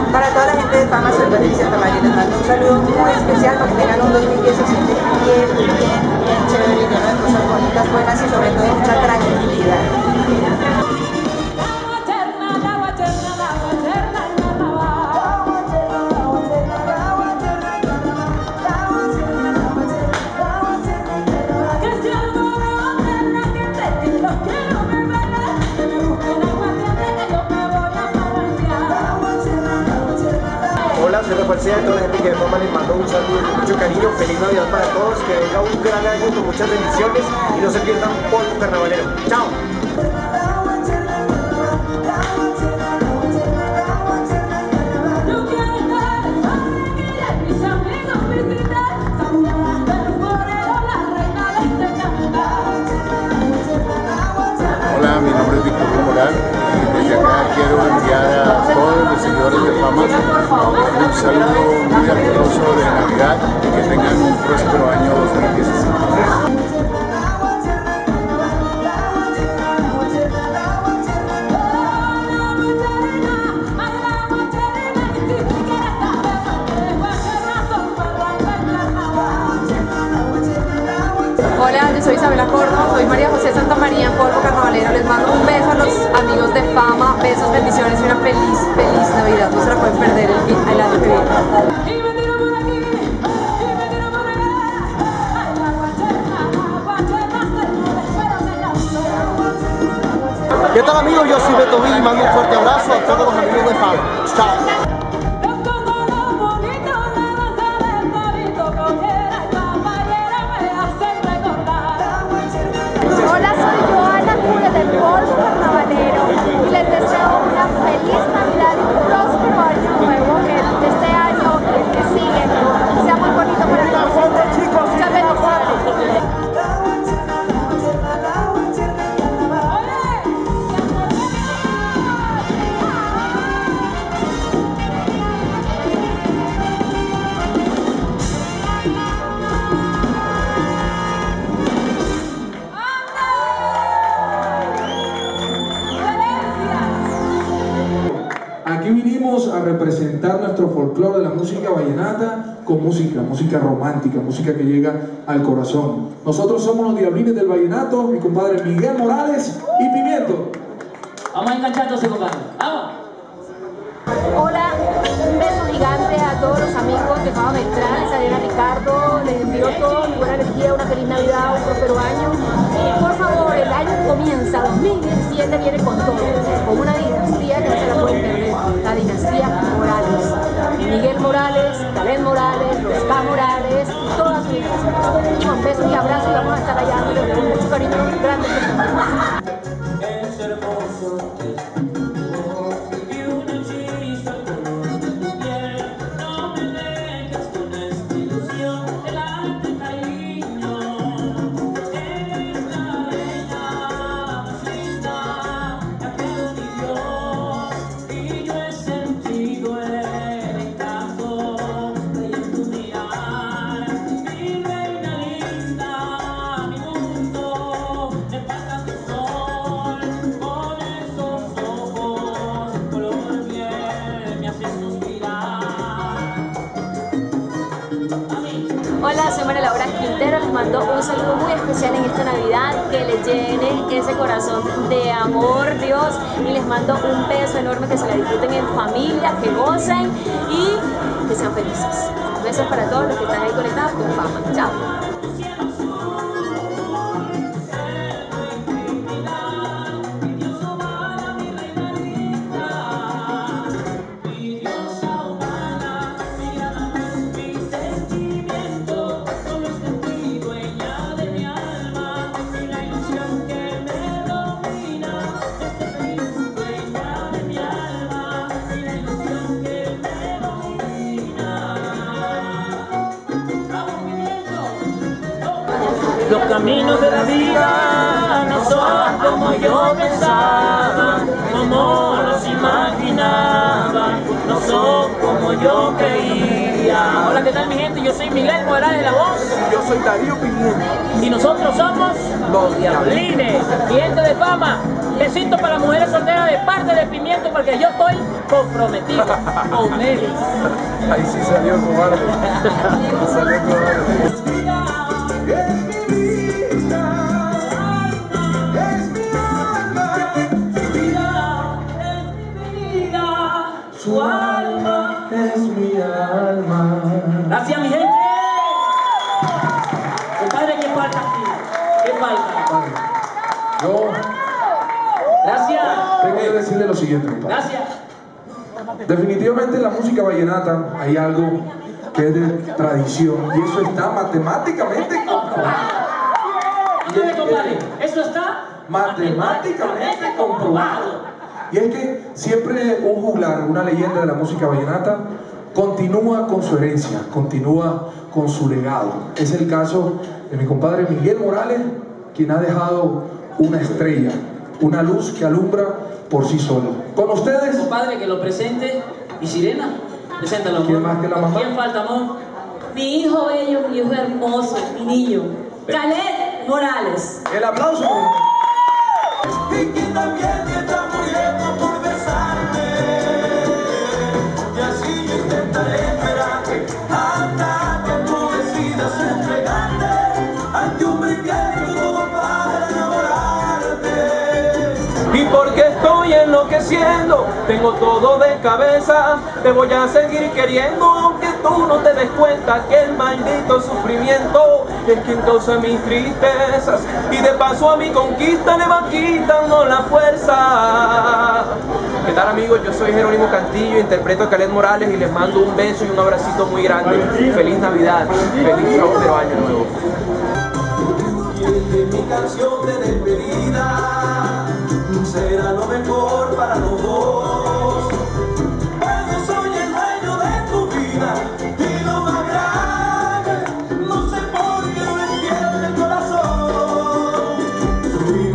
Para toda la gente de Fama, soy Patricia Tamayo, les mando un saludo muy especial para que tengan un 2017 bien chévere, lleno de cosas bonitas, buenas y sobre todo mucha tranquilidad. Hola, soy Rafael Sea, de toda la gente que de Fama les mando un saludo con mucho cariño, feliz Navidad para todos, que venga un gran año con muchas bendiciones y no se pierdan Polvo Carnavalero. ¡Chao! Hola, mi nombre es Víctor Morán y desde acá quiero enviar a todos los seguidores de Fama un saludo muy afectuoso de Navidad y que tengan un próspero año 2017. Hola, yo soy Isabela Corno, soy María José Santa María en Polvo Carnavalero. Les mando un beso a los amigos de Fama, besos, bendiciones y una feliz Navidad. No se la pueden perder el año que viene. ¿Qué tal, amigos? Yo soy Beto Vil y mando un fuerte abrazo a todos los amigos de Fama. ¡Chao! Hola, soy Joana Cura del Polvo Carnavalero y les deseo una feliz Navidad y un próspero año nuevo, que este año y el que sigue sea muy bonito para todos. Muchas bendiciones. Aquí vinimos a representar nuestro folclore de la música vallenata con música romántica, música que llega al corazón. Nosotros somos los Diablines del Vallenato, mi compadre Miguel Morales y Pimiento. Vamos a engancharnos, compadre. ¡Vamos! Hola, un beso gigante a todos los amigos de Fama Ventrales, a Diana Ricardo, les envío toda mi buena energía, una feliz Navidad, un próspero año. Por favor, el año comienza, 2017 viene con todo, con una dinastía que no se la pueden perder, la dinastía Morales. Miguel Morales, Caled Morales, los K Morales, y todas sus hijas. Un beso y abrazo y vamos a estar allá con mucho cariño, grandes personas. Es hermoso. Hola, soy María Laura Quintero, les mando un saludo muy especial en esta Navidad, que les llene ese corazón de amor, Dios, y les mando un beso enorme, que se la disfruten en familia, que gocen y que sean felices. Besos para todos los que están ahí conectados con Fama. Chao. Los caminos de la vida no son como yo pensaba, como los imaginaba, no son como yo creía. Hola, ¿qué tal mi gente? Yo soy Miguel Morales, la voz. Yo soy Darío Pimienta. Y nosotros somos Los Diablines. Gente de fama. Besito para las mujeres solteras de parte de Pimiento porque yo estoy comprometido con Nelly. Ahí sí salió el cobarde. Salió el cobarde. Su alma es mi alma. Gracias, mi gente. Compadre, ¿qué falta aquí? ¿Qué falta? Yo Gracias. tengo que decirle lo siguiente, compadre. Gracias. Definitivamente en la música vallenata hay algo que es de tradición y eso está matemáticamente comprobado. Ándale, compadre. Eso está Matemáticamente comprobado. Y es que siempre un juglar, una leyenda de la música vallenata, continúa con su herencia, continúa con su legado. Es el caso de mi compadre Miguel Morales, quien ha dejado una estrella, una luz que alumbra por sí solo. Con ustedes, compadre, que lo presente. ¿Y Sirena? Preséntalo, amor. ¿Quién más que la mamá? ¿Quién falta, amor? Mi hijo bello, mi hijo hermoso, mi niño, Caled Morales. el aplauso. Y que también está muriendo por besarte. Y así yo intentaré esperarte hasta que tú decidas entregarte ante un brinquedo todo para enamorarte. Y porque estoy enloqueciendo, tengo todo de cabeza, te voy a seguir queriendo aunque tú no te des cuenta que el maldito sufrimiento es quien causa mis tristezas y de paso a mi conquista le va quitando la fuerza. ¿Qué tal, amigos? Yo soy Jerónimo Cantillo, interpreto a Caled Morales y les mando un beso y un abracito muy grande. Feliz Navidad, feliz próspero año nuevo. Y mi canción de despedida será lo mejor para los dos. Pues yo soy el dueño de tu vida y lo más grande, no sé por qué no entiende el corazón. Tu